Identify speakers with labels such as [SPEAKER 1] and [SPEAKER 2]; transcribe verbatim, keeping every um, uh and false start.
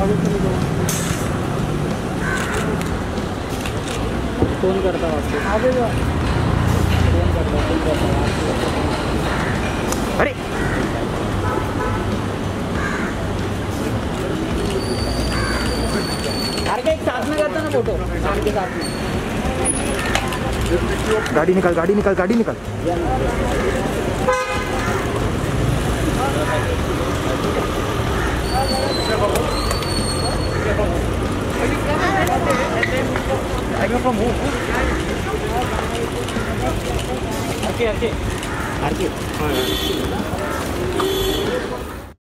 [SPEAKER 1] Phone करता हूँ आपको। आगे जा। फोन करता हूँ, फोन करता हूँ। अरे आगे एक साथ में करता ना फोटो, शाम के साथ में।
[SPEAKER 2] गाड़ी निकाल, गाड़ी निकाल, गाड़ी निकाल।
[SPEAKER 1] आके आके आके